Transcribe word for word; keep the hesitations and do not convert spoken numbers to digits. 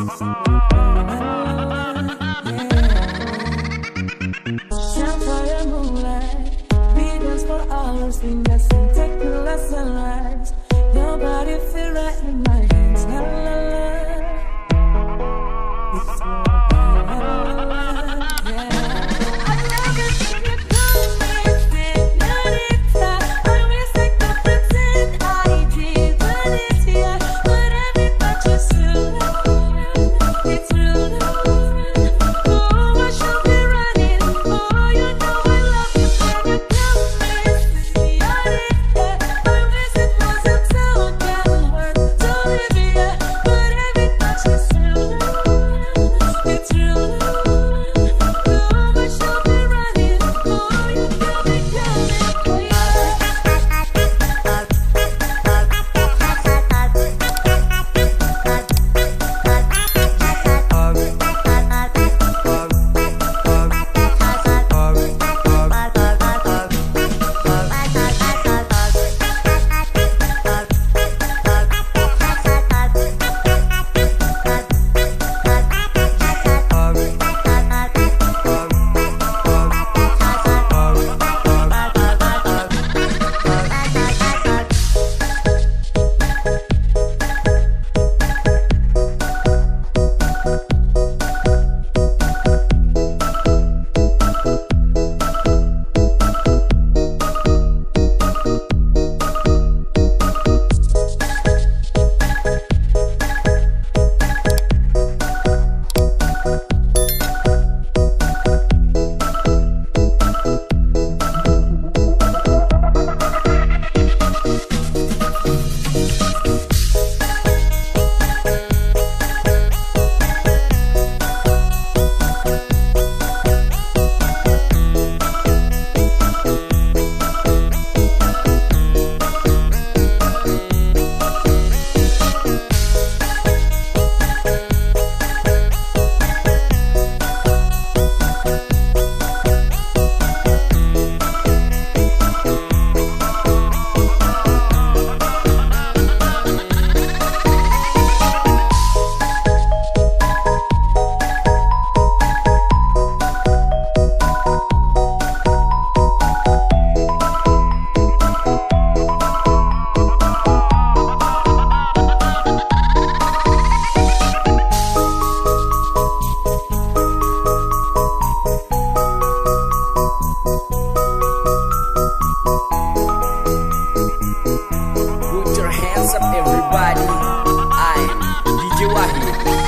Sapphire moonlight, we dance for hours, we dance and take the last sunrise. Your body feel right in my hands, la la la. It's all right, la la la, yeah. I love it when you call me senorita. I wish I could pretend I didn't it, yeah. But every touch is true, it's true. Oh, I should be running. Oh, you know I love you when you call me senorita. I wish it wasn't so damn hard to live here, but every touch is true, it's true. Oh, I should be running. Oh, you got me coming, yeah. Put your hands up, everybody. I'm D J Wahid.